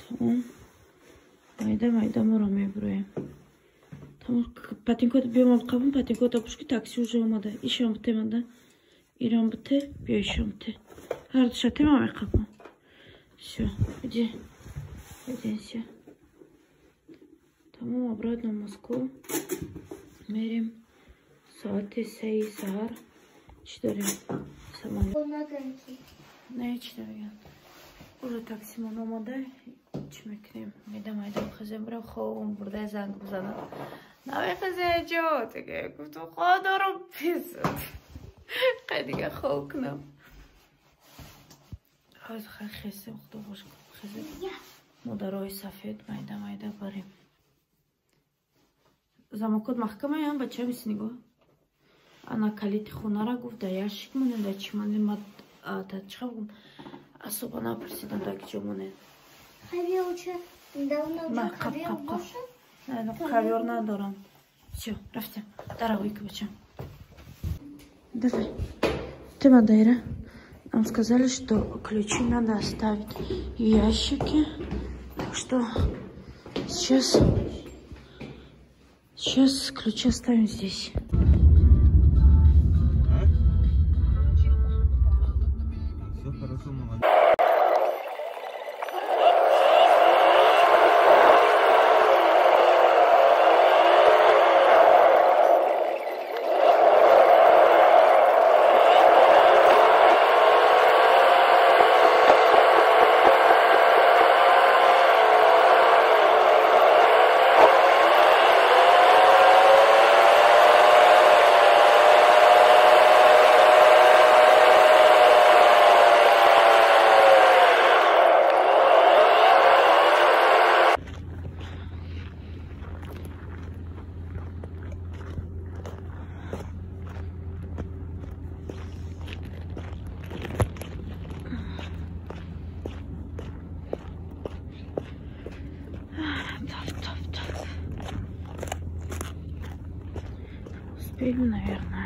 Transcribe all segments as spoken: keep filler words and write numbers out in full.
Tamam. Mayda mayda moramaya buraya. Tamam. Patinkota biyorum kabım. Patinkota puşki taksi уже olmadı. İşim bitti mi de? İran bitti. Bir işim bitti. Her dışarı tamam mı kabım? Все. Иди. Иди все. Tamam. Обратно в Москву. Мерим. Saati sekiz sahar. четыре. Самолет. Ne içler? Уже таксимон омаде. Чӣ мекунем? Медам айдам хизем бирам ховам бурда занг бизанам. Наве хизе ҷо диге гуфтам хо дорам пизад. Қай диге хов кунам. Ҳозир хай хесем худо бош хизем. Модарои сафед майда майда барем. Замокот маҳкамаям бача мис нигоҳ. Ана калити хонара гуфт да ящик монем да чӣ монем ма да чӣ гуфтам особо напрсидам да киҷо монем. Ковер уча давно уже ковер больше? Не, ковер надорам. Все, рафтем. Дорогойка бача. Давай. Ты Мадейра. Нам сказали, что ключи надо оставить в ящике. Так что сейчас, сейчас ключи оставим здесь. Все хорошо, молодец. Успеем, наверное.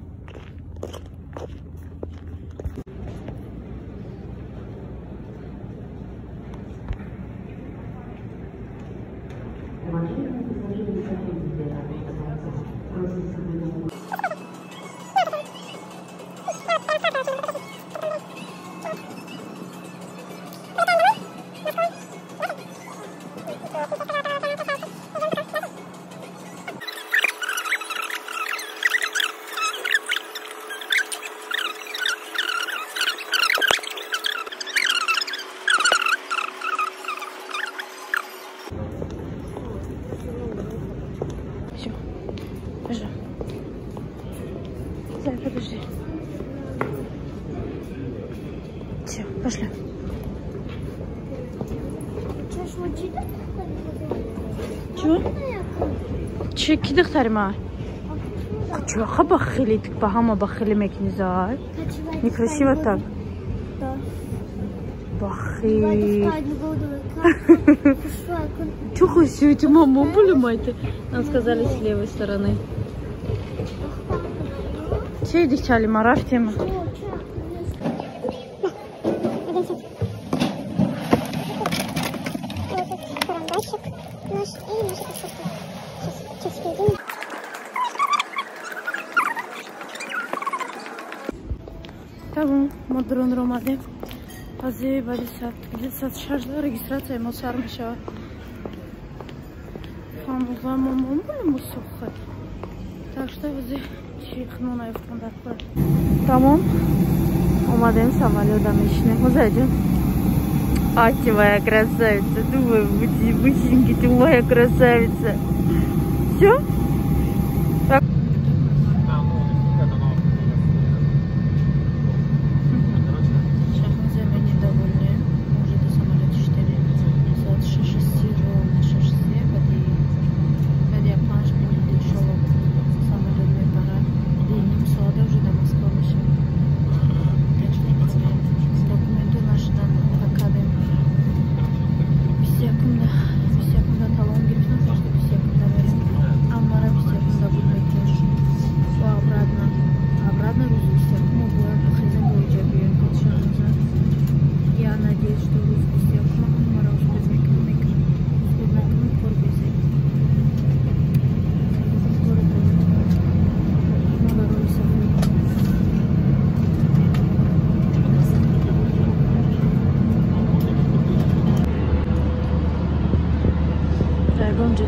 Подожди. Все, пошли. Чего? Чеки дохтарима. Чего? Хаба хили, так пахама бахили мекнизай. Некрасиво так. Бахи. Чего все эти маму были майты? Нам сказали с левой стороны. Че идиш чали мараф тема? Tamam, madron romade. Azi bari saat, saat şarjda registratsiya mosar mishava. Famuzlar mamam buli musokha. Так что azi чихну на фондакла. Tamam. Омадем самолетом ишне. Музайдем. Ати моя красавица. Думаю, будь быстренько, ты моя красавица. Все? Так.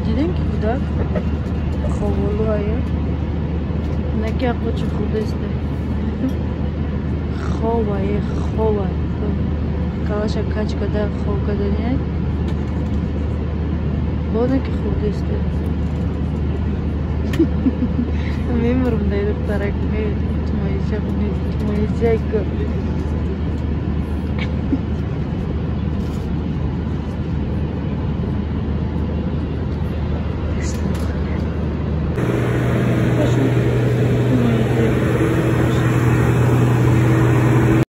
دیدین که کودک خوابالو هایی نکی اقا چه خوده است خواب هایی خواب هایی کالاش کچ کده خواب کده نیه با نکی خوده است میمرم دای دخترک میمرم تومایی چه خونی تومایی چه که